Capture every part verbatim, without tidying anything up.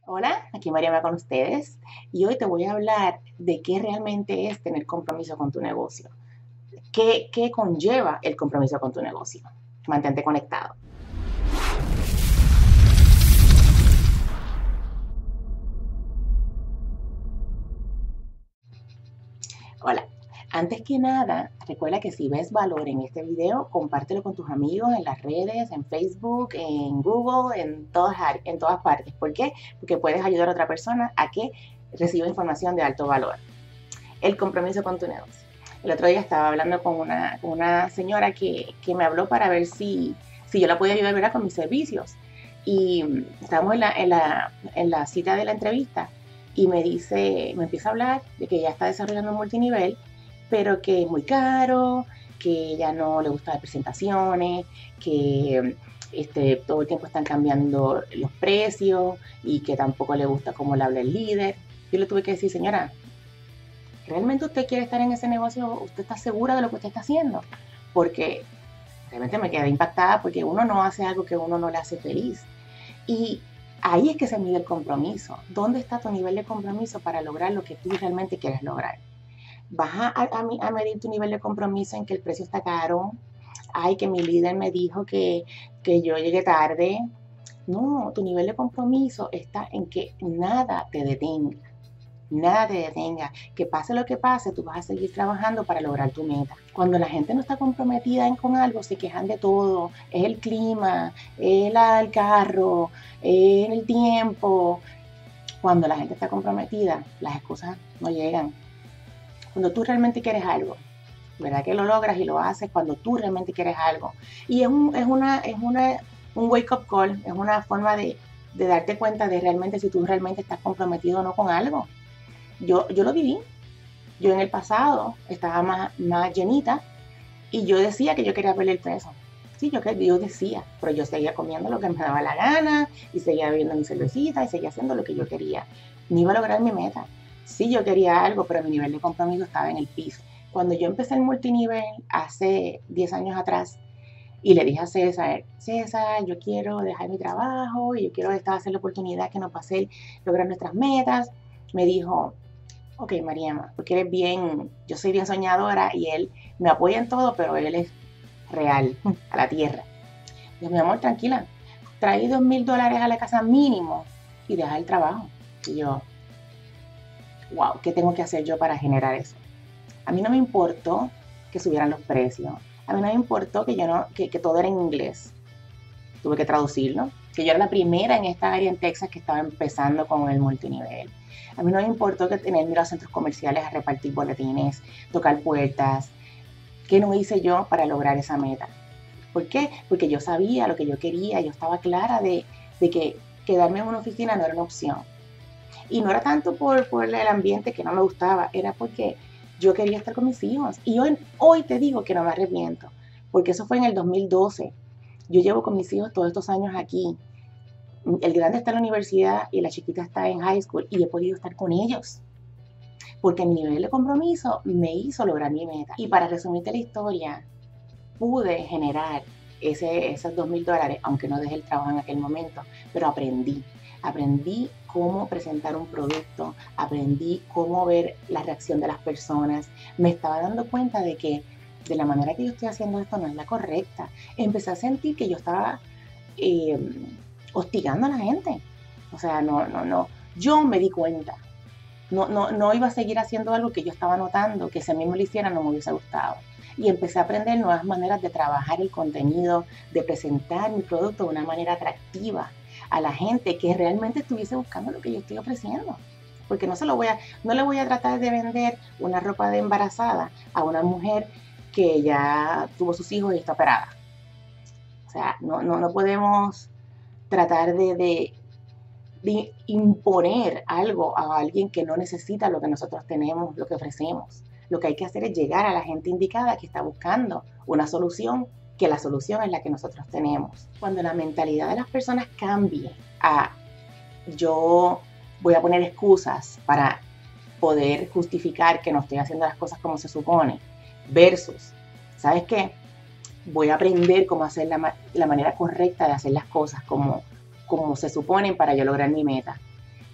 Hola, aquí Mariana con ustedes y hoy te voy a hablar de qué realmente es tener compromiso con tu negocio. ¿Qué, qué conlleva el compromiso con tu negocio? Mantente conectado. Hola, antes que nada, recuerda que si ves valor en este video, compártelo con tus amigos en las redes, en Facebook, en Google, en todas, en todas partes. ¿Por qué? Porque puedes ayudar a otra persona a que reciba información de alto valor. El compromiso con tu negocio. El otro día estaba hablando con una, con una señora que, que, me habló para ver si, si yo la podía ayudar, ¿verdad?, con mis servicios. Y estábamos en la, en, la, en la cita de la entrevista y me dice, me empieza a hablar de que ella está desarrollando un multinivel, pero que es muy caro, que ella no le gusta las presentaciones, que este, todo el tiempo están cambiando los precios y que tampoco le gusta cómo le habla el líder. Yo le tuve que decir, señora, ¿realmente usted quiere estar en ese negocio? ¿Usted está segura de lo que usted está haciendo? Porque realmente me quedé impactada porque uno no hace algo que uno no le hace feliz. Y ahí es que se mide el compromiso. ¿Dónde está tu nivel de compromiso para lograr lo que tú realmente quieres lograr? ¿Vas a, a, a medir tu nivel de compromiso en que el precio está caro? Ay, que mi líder me dijo que, que yo llegué tarde. No, tu nivel de compromiso está en que nada te detenga. Nada te detenga, que pase lo que pase, tú vas a seguir trabajando para lograr tu meta. Cuando la gente no está comprometida en, con algo, se quejan de todo, es el clima, es la, el carro, es el tiempo. Cuando la gente está comprometida, las excusas no llegan. Cuando tú realmente quieres algo, ¿verdad que lo logras y lo haces cuando tú realmente quieres algo? Y es, un, es, una, es una, un wake up call, es una forma de, de darte cuenta de realmente si tú realmente estás comprometido o no con algo. Yo, yo lo viví. Yo en el pasado estaba más, más llenita y yo decía que yo quería perder peso. Sí, yo, yo decía, pero yo seguía comiendo lo que me daba la gana y seguía bebiendo mi cervecita y seguía haciendo lo que yo quería. No iba a lograr mi meta. Sí, yo quería algo, pero mi nivel de compromiso estaba en el piso. Cuando yo empecé el multinivel hace diez años atrás y le dije a César, César, yo quiero dejar mi trabajo y yo quiero esta hacer la oportunidad que nos pase lograr nuestras metas, me dijo, ok, Mariana, porque eres bien, yo soy bien soñadora y él me apoya en todo, pero él es real, a la tierra. Yo, mi amor, tranquila, traí dos mil dólares a la casa mínimo y deja el trabajo. Y yo, wow, ¿qué tengo que hacer yo para generar eso? A mí no me importó que subieran los precios, a mí no me importó que, yo no, que, que todo era en inglés, tuve que traducirlo, que yo era la primera en esta área en Texas que estaba empezando con el multinivel. A mí no me importó que tener ir a centros comerciales a repartir boletines, tocar puertas. ¿Qué no hice yo para lograr esa meta? ¿Por qué? Porque yo sabía lo que yo quería, yo estaba clara de, de que quedarme en una oficina no era una opción. Y no era tanto por, por el ambiente que no me gustaba, era porque yo quería estar con mis hijos. Y hoy, hoy te digo que no me arrepiento, porque eso fue en el dos mil doce. Yo llevo con mis hijos todos estos años aquí. El grande está en la universidad y la chiquita está en high school y he podido estar con ellos porque mi nivel de compromiso me hizo lograr mi meta. Y para resumirte la historia, pude generar ese, esos dos mil dólares, aunque no dejé el trabajo en aquel momento, pero aprendí. Aprendí cómo presentar un producto, aprendí cómo ver la reacción de las personas. Me estaba dando cuenta de que de la manera que yo estoy haciendo esto no es la correcta. Empecé a sentir que yo estaba eh, hostigando a la gente. O sea, no, no, no. Yo me di cuenta. No, no, no iba a seguir haciendo algo que yo estaba notando, que si a mí me lo hiciera no me hubiese gustado. Y empecé a aprender nuevas maneras de trabajar el contenido, de presentar mi producto de una manera atractiva a la gente que realmente estuviese buscando lo que yo estoy ofreciendo. Porque no, se lo voy a, no le voy a tratar de vender una ropa de embarazada a una mujer que ya tuvo sus hijos y está operada. O sea, no, no, no podemos tratar de, de, de imponer algo a alguien que no necesita lo que nosotros tenemos, lo que ofrecemos. Lo que hay que hacer es llegar a la gente indicada que está buscando una solución, que la solución es la que nosotros tenemos. Cuando la mentalidad de las personas cambie a yo voy a poner excusas para poder justificar que no estoy haciendo las cosas como se supone, versus, ¿sabes qué? Voy a aprender cómo hacer la, la manera correcta de hacer las cosas como, como se suponen para yo lograr mi meta.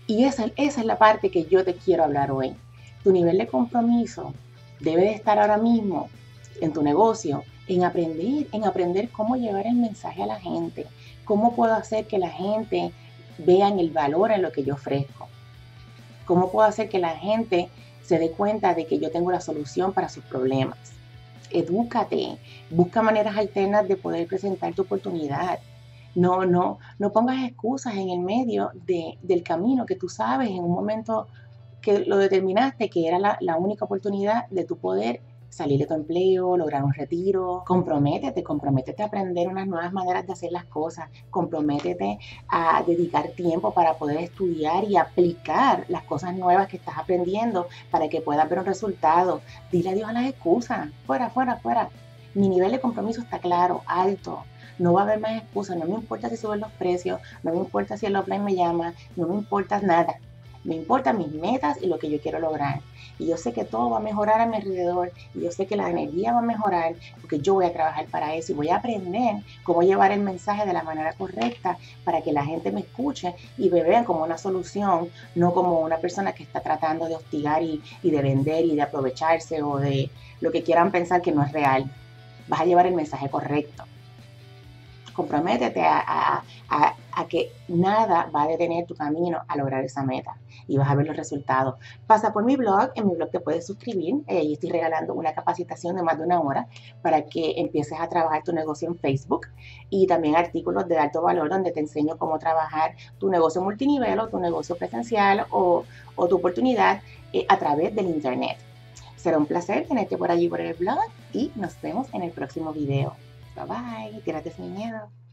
Y esa, esa es la parte que yo te quiero hablar hoy. Tu nivel de compromiso debe de estar ahora mismo en tu negocio, en aprender, en aprender cómo llevar el mensaje a la gente, cómo puedo hacer que la gente vea el valor en lo que yo ofrezco, cómo puedo hacer que la gente se dé cuenta de que yo tengo la solución para sus problemas. Edúcate, busca maneras alternas de poder presentar tu oportunidad. No, no, no pongas excusas en el medio de, del camino que tú sabes en un momento que lo determinaste que era la, la única oportunidad de tu poder salir de tu empleo, lograr un retiro. Comprométete, comprométete a aprender unas nuevas maneras de hacer las cosas. Comprométete a dedicar tiempo para poder estudiar y aplicar las cosas nuevas que estás aprendiendo para que puedas ver un resultado. Dile adiós a las excusas. Fuera, fuera, fuera. Mi nivel de compromiso está claro, alto. No va a haber más excusas. No me importa si suben los precios, no me importa si el offline me llama, no me importa nada. Me importan mis metas y lo que yo quiero lograr. Y yo sé que todo va a mejorar a mi alrededor. Y yo sé que la energía va a mejorar porque yo voy a trabajar para eso y voy a aprender cómo llevar el mensaje de la manera correcta para que la gente me escuche y me vean como una solución, no como una persona que está tratando de hostigar y, y de vender y de aprovecharse o de lo que quieran pensar que no es real. Vas a llevar el mensaje correcto. Comprométete a, a, a, a que nada va a detener tu camino a lograr esa meta y vas a ver los resultados. Pasa por mi blog, en mi blog te puedes suscribir, ahí estoy regalando una capacitación de más de una hora para que empieces a trabajar tu negocio en Facebook y también artículos de alto valor donde te enseño cómo trabajar tu negocio multinivel o tu negocio presencial o, o tu oportunidad eh, a través del internet. Será un placer tenerte por allí por el blog y nos vemos en el próximo video. Bye bye, tírate sin miedo.